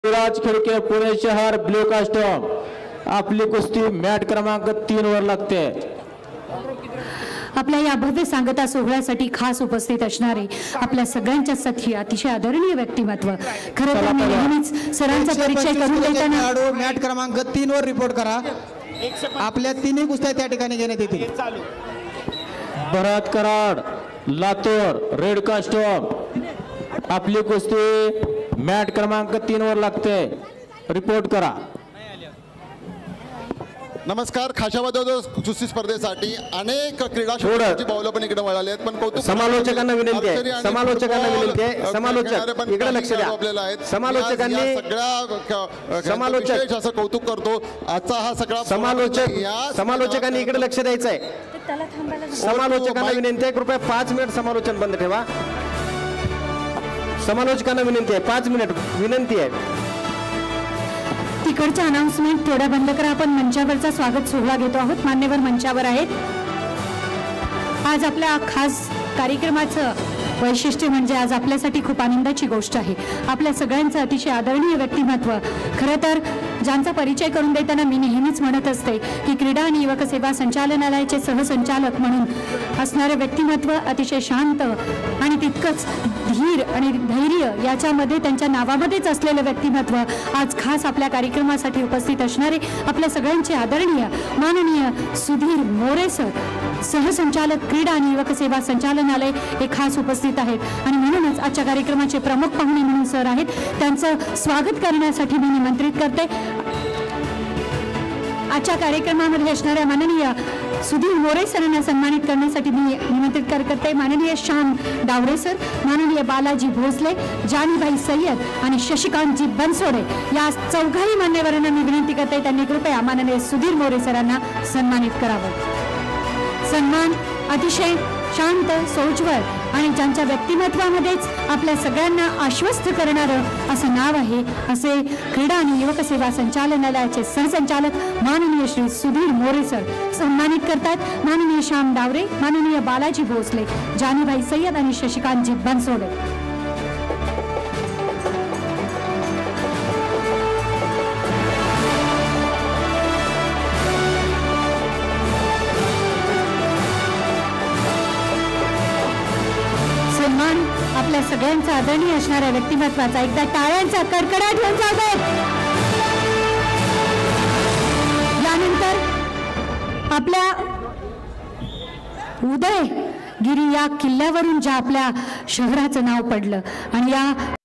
विराज खडके पुणे शहर ब्ल्यू कास्टॉम आपली कुस्ती मॅट क्रमांक 3 वर लागते। आपल्या या भव्य सांगता सोहळ्यासाठी खास उपस्थित असणारे आपल्या सगळ्यांच्या साथी अतिशय आदरणीय व्यक्तिमत्व खरं तर मी नेहमीच सरांचा परिचय करून देताना मॅट क्रमांक 3 वर रिपोर्ट करा। आपल्या तिन्ही कुस्त्या त्या ठिकाणी घेण्यात येतील। भरत कराड लातूर रेड कास्टॉम आपली कुस्ती मॅट क्रमांक 3 वर लागते, रिपोर्ट करा। नमस्कार। खाशाबद्ध कुस्ती स्पर्धेसाठी अनेक क्रीडा क्षेत्राची पावलं पण इकडे वळाली आहेत, पण कौतुक समालोचकांना विनंती आहे, समालोचक इकडे लक्ष द्या। समालोचक असं कौतुक करतो आजचा हा सगळा समालोचकांनी इकडे लक्ष द्यायचं आहे। समालोचकांना विनंती आहे, कृपया 5 मिनिट समालोचन बंद ठेवा। समालोचकांना विनंती आहे, 5 मिनिट विनंती आहे। तिकडच्या अनाउन्समेंट थोड्या बंद करा। आपण मंचावरचा स्वागत सोहळा घेतो आहोत। मान्यवर मंचावर आहेत। आज आपल्या खास कार्यक्रमाचं वैशिष्ट्य म्हणजे आज आपल्यासाठी खूप आनंदाची गोष्ट आहे। आपल्या सगळ्यांचं अतिशय आदरणीय व्यक्तिमत्व खरं तर ज्यांचा परिचय करून देताना मी नेहमीच म्हणत असते की क्रीडा आणि युवक सेवा संचालनालयाचे सहसंचालक म्हणून असणारे व्यक्तिमत्व अतिशय शांत आणि तितकंच धीर आणि धैर्य याच्यामध्ये त्यांच्या नावामध्येच असलेलं व्यक्तिमत्व आज खास आपल्या कार्यक्रमासाठी उपस्थित असणारे आपल्या सगळ्यांचे आदरणीय माननीय सुधीर मोरे सर सहसंचालक क्रीडा आणि युवक सेवा संचालनालय हे खास उपस्थित आहेत आणि म्हणूनच आजच्या कार्यक्रमाचे प्रमुख पाहुणे म्हणून सर आहेत। त्यांचं स्वागत करण्यासाठी मी निमंत्रित करते। आजच्या कार्यक्रमामध्ये असणाऱ्या माननीय सुधीर मोरे सरांना सन्मानित करण्यासाठी मी निमंत्रित करते। माननीय श्याम डावरे सर, माननीय बालाजी भोसले, जानीबाई सय्यद आणि शशिकांतजी बनसोडे या चौघाही मान्यवरांना मी विनंती करते त्यांनी कृपया माननीय सुधीर मोरे सरांना सन्मानित करावं। सन्मान अतिशय शांत सोज्वळ आणि ज्यांच्या व्यक्तिमत्वामध्येच आपल्या सगळ्यांना आश्वस्त करणारं असं नाव आहे असे क्रीडा आणि युवक सेवा संचालनालयाचे सहसंचालक माननीय श्री सुधीर मोरे सर सन्मानित करतात। माननीय श्याम डावरे, माननीय बालाजी भोसले, जानीबाई सय्यद आणि शशिकांतजी बनसोडे। सन्मान आपल्या सगळ्यांचा आदरणीय असणाऱ्या व्यक्तिमत्वाचा एकदा टाळ्यांचा कडकडाट होऊन जातो। यानंतर आपल्या उदयगिरी या किल्ल्यावरून ज्या आपल्या शहराचं नाव पडलं आणि या